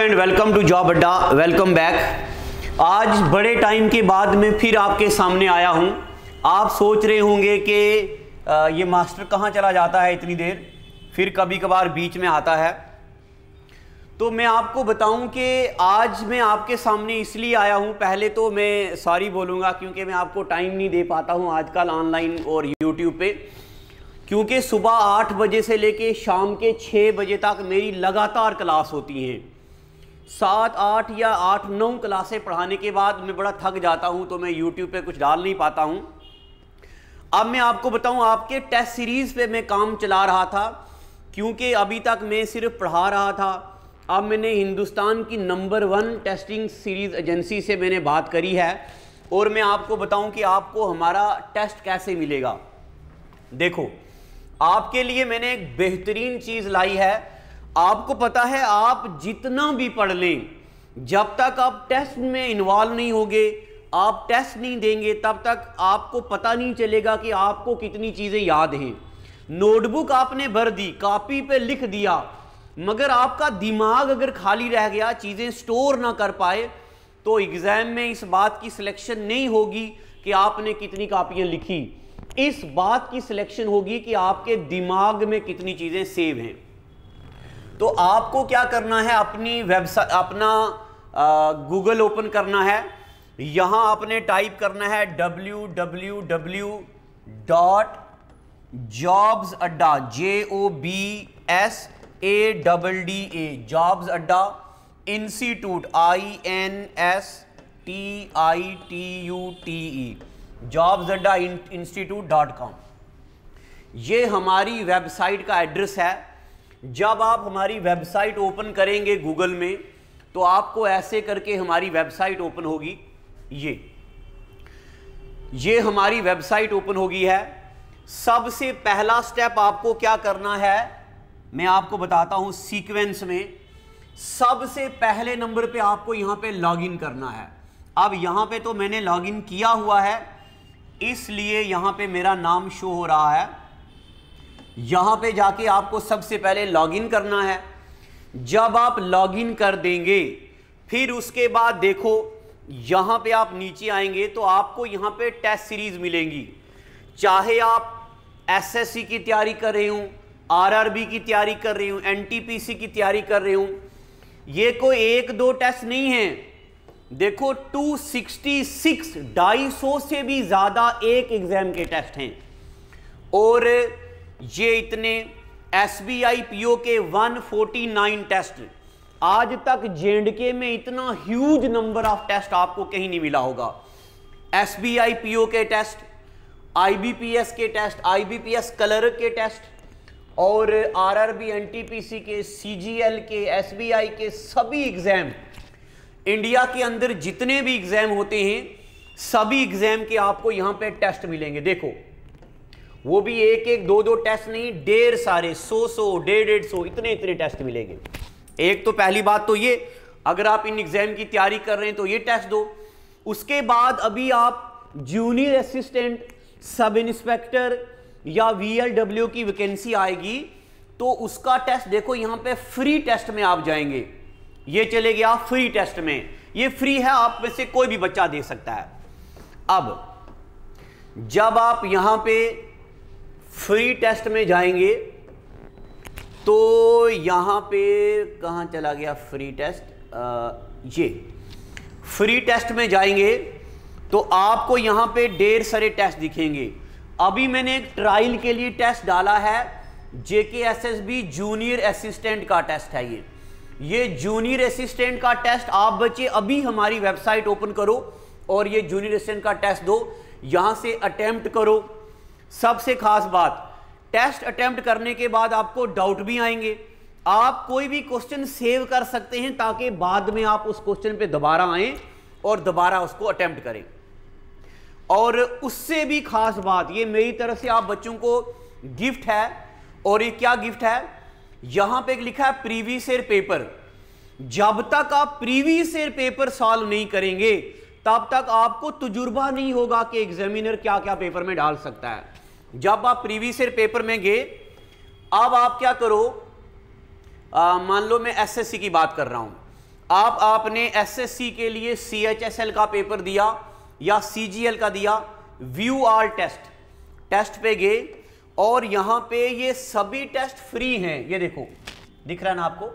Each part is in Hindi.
And welcome to job Adda. Welcome back. आज बड़े टाइम के बाद मैं फिर आपके सामने आया हूं। आप सोच रहे होंगे कि ये मास्टर कहां चला जाता है इतनी देर, फिर कभी कभार बीच में आता है। तो मैं आपको बताऊं कि आज मैं आपके सामने इसलिए आया हूं। पहले तो मैं सॉरी बोलूँगा क्योंकि मैं आपको टाइम नहीं दे पाता हूं आजकल ऑनलाइन और यूट्यूब पे, क्योंकि सुबह 8 बजे से लेके शाम के 6 बजे तक मेरी लगातार क्लास होती हैं। 7, 8 या 8, 9 क्लासें पढ़ाने के बाद मैं बड़ा थक जाता हूं, तो मैं यूट्यूब पे कुछ डाल नहीं पाता हूं। अब मैं आपको बताऊं, आपके टेस्ट सीरीज़ पे मैं काम चला रहा था, क्योंकि अभी तक मैं सिर्फ पढ़ा रहा था। अब मैंने हिंदुस्तान की नंबर 1 टेस्टिंग सीरीज़ एजेंसी से मैंने बात करी है, और मैं आपको बताऊं कि आपको हमारा टेस्ट कैसे मिलेगा। देखो, आपके लिए मैंने एक बेहतरीन चीज़ लाई है। आपको पता है, आप जितना भी पढ़ लें, जब तक आप टेस्ट में इन्वॉल्व नहीं होंगे, आप टेस्ट नहीं देंगे, तब तक आपको पता नहीं चलेगा कि आपको कितनी चीज़ें याद हैं। नोटबुक आपने भर दी, कॉपी पे लिख दिया, मगर आपका दिमाग अगर खाली रह गया, चीज़ें स्टोर ना कर पाए, तो एग्ज़ाम में इस बात की सिलेक्शन नहीं होगी कि आपने कितनी कॉपियाँ लिखी। इस बात की सिलेक्शन होगी कि आपके दिमाग में कितनी चीज़ें सेव हैं। तो आपको क्या करना है, अपनी वेबसाइट, अपना गूगल ओपन करना है। यहाँ आपने टाइप करना है www.jobsadda jobsadda institute INSTITUTE jobsaddainstitute.com। ये हमारी वेबसाइट का एड्रेस है। जब आप हमारी वेबसाइट ओपन करेंगे गूगल में, तो आपको ऐसे करके हमारी वेबसाइट ओपन होगी। ये हमारी वेबसाइट ओपन होगी है। सबसे पहला स्टेप आपको क्या करना है, मैं आपको बताता हूं सीक्वेंस में। सबसे पहले नंबर पे आपको यहां पे लॉगिन करना है। अब यहां पे तो मैंने लॉगिन किया हुआ है, इसलिए यहां पे मेरा नाम शो हो रहा है। यहां पे जाके आपको सबसे पहले लॉगिन करना है। जब आप लॉगिन कर देंगे, फिर उसके बाद देखो, यहां पे आप नीचे आएंगे तो आपको यहां पे टेस्ट सीरीज मिलेंगी। चाहे आप एसएससी की तैयारी कर रहे हूं, आरआरबी की तैयारी कर रहे हूं, एनटीपीसी की तैयारी कर रहे हूं, ये कोई 1-2 टेस्ट नहीं है। देखो, 266 250 से भी ज्यादा एक एग्जाम के टेस्ट हैं। और ये इतने एसबीआई पीओ के 149 टेस्ट, आज तक जेएंडके में इतना ह्यूज नंबर ऑफ टेस्ट आपको कहीं नहीं मिला होगा। एसबीआई पीओ के टेस्ट, आईबीपीएस के टेस्ट, आईबीपीएस क्लर्क के टेस्ट, और आरआरबी, एनटीपीसी के, सीजीएल के, एसबीआई के सभी एग्जाम, इंडिया के अंदर जितने भी एग्जाम होते हैं, सभी एग्जाम के आपको यहां पे टेस्ट मिलेंगे। देखो, वो भी 1-1, 2-2 टेस्ट नहीं, ढेर सारे, 100-100, 150-150 इतने टेस्ट मिलेंगे। एक तो पहली बात तो ये, अगर आप इन एग्जाम की तैयारी कर रहे हैं तो ये टेस्ट दो। उसके बाद अभी आप जूनियर असिस्टेंट, सब इंस्पेक्टर या वीएलडब्ल्यू की वैकेंसी आएगी, तो उसका टेस्ट देखो, यहां पे फ्री टेस्ट में आप जाएंगे। ये चले गया फ्री टेस्ट में, ये फ्री है, आप में से कोई भी बच्चा दे सकता है। अब जब आप यहां पे फ्री टेस्ट में जाएंगे, तो यहां पे कहां चला गया फ्री टेस्ट, ये फ्री टेस्ट में जाएंगे तो आपको यहां पे ढेर सारे टेस्ट दिखेंगे। अभी मैंने एक ट्रायल के लिए टेस्ट डाला है, जेकेएसएसबी जूनियर असिस्टेंट का टेस्ट है। ये जूनियर असिस्टेंट का टेस्ट आप बच्चे अभी हमारी वेबसाइट ओपन करो और ये जूनियर असिस्टेंट का टेस्ट दो, यहां से अटेम्प्ट करो। सबसे खास बात, टेस्ट अटेम्प्ट करने के बाद आपको डाउट भी आएंगे। आप कोई भी क्वेश्चन सेव कर सकते हैं, ताकि बाद में आप उस क्वेश्चन पे दोबारा आएं और दोबारा उसको अटेम्प्ट करें। और उससे भी खास बात, ये मेरी तरफ से आप बच्चों को गिफ्ट है। और ये क्या गिफ्ट है, यहां पे लिखा है प्रीवियस ईयर पेपर। जब तक आप प्रीवियस ईयर पेपर सॉल्व नहीं करेंगे, तब तक आपको तजुर्बा नहीं होगा कि एग्जामिनर क्या क्या पेपर में डाल सकता है। जब आप प्रीवियस ईयर पेपर में गए, अब आप क्या करो, मान लो मैं एसएससी की बात कर रहा हूं, आपने एसएससी के लिए CHSL का पेपर दिया या CGL का दिया, व्यू ऑल टेस्ट पे गए और यहां पे ये सभी टेस्ट फ्री हैं। ये देखो दिख रहा है ना आपको,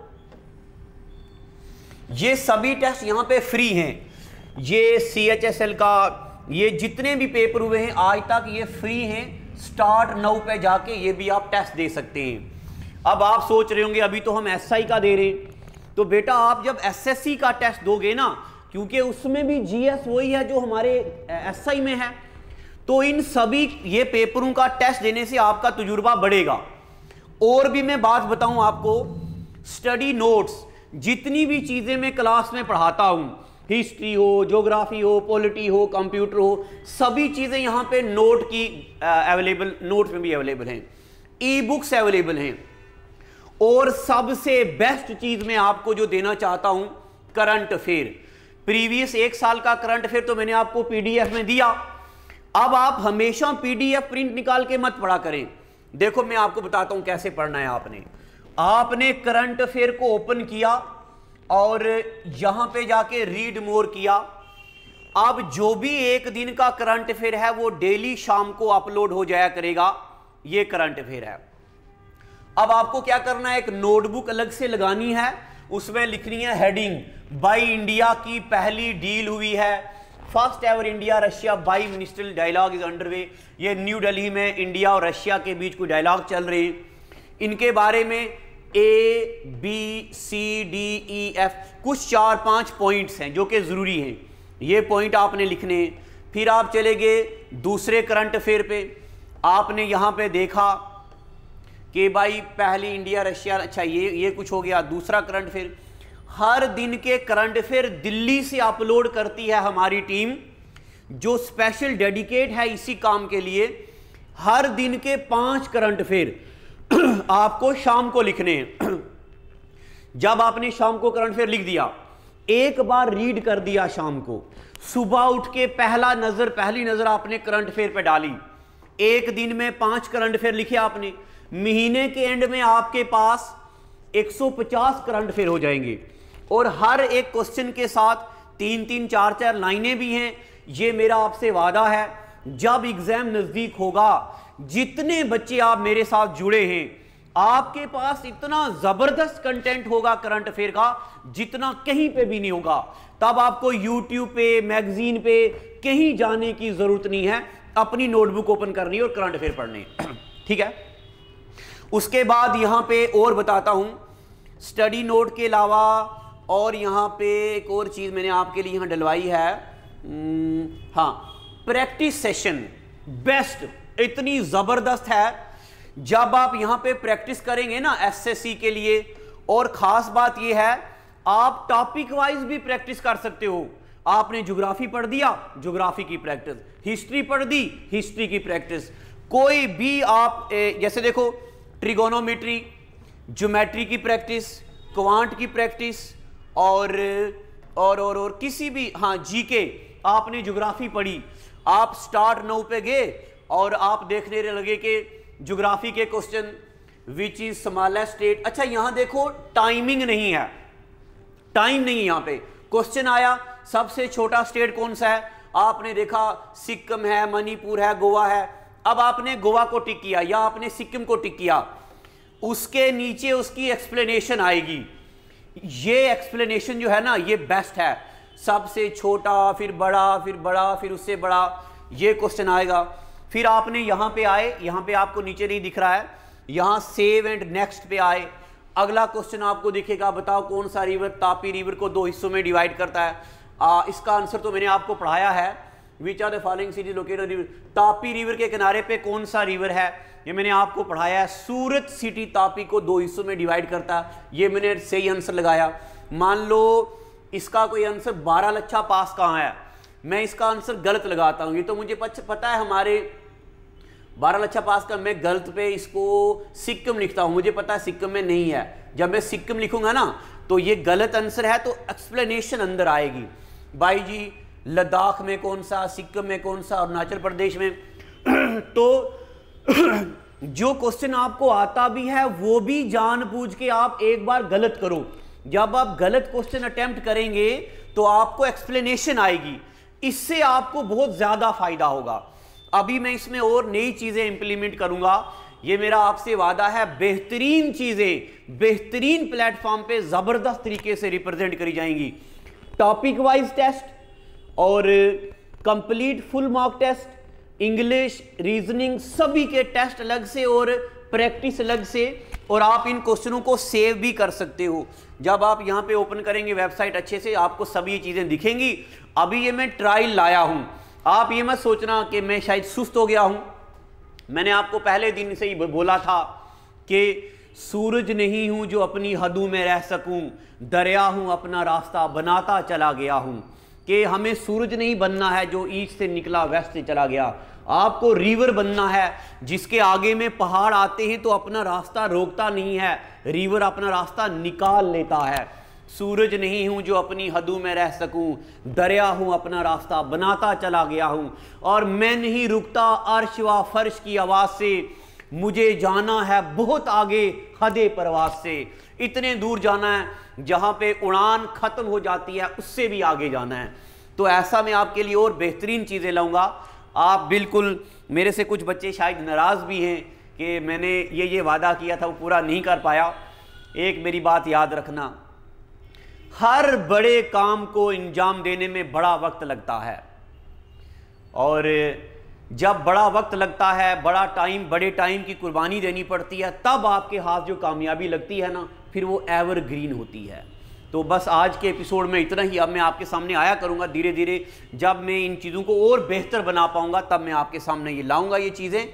ये सभी टेस्ट यहां पे फ्री हैं। ये CHSL का ये जितने भी पेपर हुए हैं आज तक ये फ्री हैं। स्टार्ट नाउ पे जाके ये भी आप टेस्ट दे सकते हैं। अब आप सोच रहे होंगे अभी तो हम SI का दे रहे हैं, तो बेटा आप जब SSC का टेस्ट दोगे ना, क्योंकि उसमें भी GS वही है जो हमारे SI में है, तो इन सभी ये पेपरों का टेस्ट देने से आपका तजुर्बा बढ़ेगा। और भी मैं बात बताऊं आपको, स्टडी नोट्स जितनी भी चीजें मैं क्लास में पढ़ाता हूं, हिस्ट्री हो, ज्योग्राफी हो, पॉलिटी हो, कंप्यूटर हो, सभी चीजें यहां पे नोट की अवेलेबल, नोट्स में भी अवेलेबल हैं, ई बुक्स अवेलेबल हैं। और सबसे बेस्ट चीज मैं आपको जो देना चाहता हूं, करंट अफेयर। प्रीवियस 1 साल का करंट अफेयर तो मैंने आपको PDF में दिया। अब आप हमेशा PDF प्रिंट निकाल के मत पढ़ा करें। देखो मैं आपको बताता हूं कैसे पढ़ना है। आपने करंट अफेयर को ओपन किया और यहां पे जाके रीड मोर किया। अब जो भी एक दिन का करंट अफेयर है वो डेली शाम को अपलोड हो जाया करेगा। ये करंट अफेयर है। अब आपको क्या करना है, एक नोटबुक अलग से लगानी है, उसमें लिखनी है हेडिंग, बाई इंडिया की पहली डील हुई है, first ever India Russia bi ministerial dialogue is underway. ये न्यू दिल्ली में इंडिया और रशिया के बीच कोई डायलॉग चल रहे हैं। इनके बारे में ABCDEF कुछ 4-5 पॉइंट्स हैं जो कि जरूरी हैं। ये पॉइंट आपने लिखने हैं। फिर आप चले गए दूसरे करंट अफेयर पे, आपने यहां पे देखा कि भाई पहली इंडिया रशिया, अच्छा ये कुछ हो गया। दूसरा करंट अफेयर, हर दिन के करंट अफेयर दिल्ली से अपलोड करती है हमारी टीम, जो स्पेशल डेडिकेट है इसी काम के लिए। हर दिन के 5 करंट अफेयर आपको शाम को लिखने हैं। जब आपने शाम को करंट अफेयर लिख दिया, एक बार रीड कर दिया शाम को, सुबह उठ के पहली नजर आपने करंट अफेयर पे डाली। एक दिन में 5 करंट अफेयर लिखे आपने। महीने के एंड में आपके पास 150 करंट अफेयर हो जाएंगे और हर एक क्वेश्चन के साथ 3-3, 4-4 लाइनें भी हैं। ये मेरा आपसे वादा है, जब एग्जाम नजदीक होगा, जितने बच्चे आप मेरे साथ जुड़े हैं, आपके पास इतना जबरदस्त कंटेंट होगा करंट अफेयर का जितना कहीं पे भी नहीं होगा। तब आपको यूट्यूब पे, मैगजीन पे कहीं जाने की जरूरत नहीं है। अपनी नोटबुक ओपन करनी है और करंट अफेयर पढ़ने। ठीक है। उसके बाद यहां पे और बताता हूं, स्टडी नोट के अलावा और यहां पे एक और चीज मैंने आपके लिए यहां डलवाई है। हाँ, प्रैक्टिस सेशन बेस्ट, इतनी जबरदस्त है। जब आप यहां पे प्रैक्टिस करेंगे ना SSC के लिए, और खास बात यह है आप टॉपिक वाइज भी प्रैक्टिस कर सकते हो। आपने ज्योग्राफी पढ़ दिया, ज्योग्राफी की प्रैक्टिस, हिस्ट्री पढ़ दी, हिस्ट्री की प्रैक्टिस, कोई भी आप जैसे देखो ट्रिगोनोमेट्री, ज्योमेट्री की प्रैक्टिस, क्वांट की प्रैक्टिस और किसी भी, हाँ जीके, आपने ज्योग्राफी पढ़ी, आप स्टार्ट नाउ पे गए और आप देखने लगे कि ज्योग्राफी के question, which is smallest state. अच्छा यहां देखो टाइमिंग नहीं है, टाइम नहीं है। यहां पे क्वेश्चन आया सबसे छोटा स्टेट कौन सा है, आपने देखा सिक्किम है, मणिपुर है, गोवा है। अब आपने गोवा को टिक किया या आपने सिक्किम को टिक किया, उसके नीचे उसकी एक्सप्लेनेशन आएगी। ये एक्सप्लेनेशन जो है ना ये बेस्ट है, सबसे छोटा फिर बड़ा फिर बड़ा फिर उससे बड़ा, ये क्वेश्चन आएगा। फिर आपने यहां पे आए, यहां पे आपको नीचे नहीं दिख रहा है, यहां सेव एंड नेक्स्ट पे आए, अगला क्वेश्चन आपको दिखेगा, बताओ कौन सा रिवर तापी रिवर को 2 हिस्सों में डिवाइड करता है। इसका आंसर तो मैंने आपको पढ़ाया है, which are the following cities located river, Tapi river के किनारे पे कौन सा रिवर है, ये मैंने आपको पढ़ाया है। सूरत सिटी तापी को 2 हिस्सों में डिवाइड करता है, ये मैंने सही आंसर लगाया। मान लो इसका कोई आंसर 12 लच्छा पास कहाँ है, मैं इसका आंसर गलत लगाता हूँ, ये तो मुझे पता है हमारे 12 लच्छा पास का, मैं गलत पे इसको सिक्किम लिखता हूँ, मुझे पता है सिक्किम में नहीं है। जब मैं सिक्किम लिखूंगा ना तो ये गलत आंसर है, तो एक्सप्लेनेशन अंदर आएगी, भाई जी लद्दाख में कौन सा, सिक्किम में कौन सा, अरुणाचल प्रदेश में। तो जो क्वेश्चन आपको आता भी है वो भी जानबूझ के आप एक बार गलत करो, जब आप गलत क्वेश्चन अटेम्प्ट करेंगे तो आपको एक्सप्लेनेशन आएगी, इससे आपको बहुत ज्यादा फायदा होगा। अभी मैं इसमें और नई चीजें इंप्लीमेंट करूंगा, ये मेरा आपसे वादा है। बेहतरीन चीजें बेहतरीन प्लेटफॉर्म पे जबरदस्त तरीके से रिप्रेजेंट करी जाएंगी। टॉपिक वाइज टेस्ट और complete full mark test, English, reasoning, सभी के टेस्ट अलग से और प्रैक्टिस अलग से, और आप इन क्वेश्चनों को सेव भी कर सकते हो। जब आप यहां पे ओपन करेंगे वेबसाइट अच्छे से, आपको सभी चीजें दिखेंगी। अभी ये मैं ट्रायल लाया हूं, आप ये मत सोचना कि मैं शायद सुस्त हो गया हूं। मैंने आपको पहले दिन से ही बोला था कि सूरज नहीं हूं जो अपनी हदों में रह सकूं, दरिया हूं अपना रास्ता बनाता चला गया हूं। कि हमें सूरज नहीं बनना है जो ईस्ट से निकला वेस्ट से चला गया, आपको रिवर बनना है जिसके आगे में पहाड़ आते हैं तो अपना रास्ता रोकता नहीं है, रिवर अपना रास्ता निकाल लेता है। सूरज नहीं हूं जो अपनी हदों में रह सकूं, दरिया हूं अपना रास्ता बनाता चला गया हूं, और मैं नहीं रुकता अर्श व फर्श की आवाज से, मुझे जाना है बहुत आगे हदे परवाज से। इतने दूर जाना है जहां पे उड़ान खत्म हो जाती है, उससे भी आगे जाना है। तो ऐसा मैं आपके लिए और बेहतरीन चीजें लाऊंगा। आप बिल्कुल, मेरे से कुछ बच्चे शायद नाराज भी हैं कि मैंने ये वादा किया था वो पूरा नहीं कर पाया। एक मेरी बात याद रखना, हर बड़े काम को अंजाम देने में बड़ा वक्त लगता है, और जब बड़ा वक्त लगता है, बड़ा टाइम, बड़े टाइम की कुर्बानी देनी पड़ती है, तब आपके हाथ जो कामयाबी लगती है ना, फिर वो एवरग्रीन होती है। तो बस आज के एपिसोड में इतना ही। अब मैं आपके सामने आया करूंगा धीरे धीरे, जब मैं इन चीज़ों को और बेहतर बना पाऊंगा तब मैं आपके सामने ये लाऊंगा ये चीज़ें।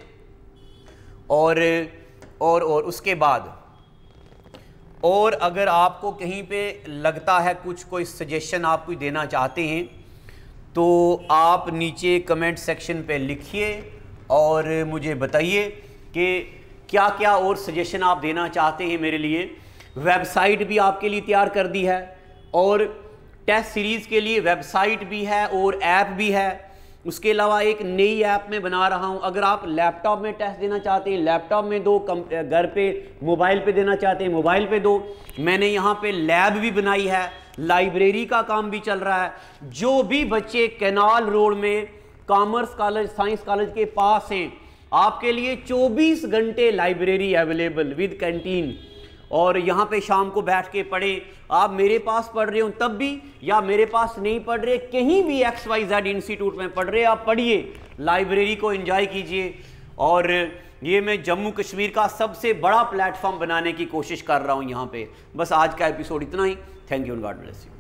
और उसके बाद और अगर आपको कहीं पे लगता है कुछ, कोई सजेशन आप कोई देना चाहते हैं, तो आप नीचे कमेंट सेक्शन पे लिखिए और मुझे बताइए कि क्या क्या और सजेशन आप देना चाहते हैं मेरे लिए। वेबसाइट भी आपके लिए तैयार कर दी है, और टेस्ट सीरीज़ के लिए वेबसाइट भी है और ऐप भी है। उसके अलावा एक नई ऐप में बना रहा हूं। अगर आप लैपटॉप में टेस्ट देना चाहते हैं, लैपटॉप में दो, घर पे मोबाइल पे देना चाहते हैं, मोबाइल पे दो। मैंने यहाँ पे लैब भी बनाई है, लाइब्रेरी का काम भी चल रहा है। जो भी बच्चे कैनाल रोड में कॉमर्स कॉलेज, साइंस कॉलेज के पास हैं, आपके लिए 24 घंटे लाइब्रेरी अवेलेबल विद कैंटीन। और यहाँ पे शाम को बैठ के पढ़े। आप मेरे पास पढ़ रहे हो तब भी, या मेरे पास नहीं पढ़ रहे, कहीं भी XYZ इंस्टीट्यूट में पढ़ रहे, आप पढ़िए, लाइब्रेरी को एंजॉय कीजिए। और ये मैं जम्मू कश्मीर का सबसे बड़ा प्लेटफॉर्म बनाने की कोशिश कर रहा हूँ यहाँ पे। बस आज का एपिसोड इतना ही। Thank you and God bless you.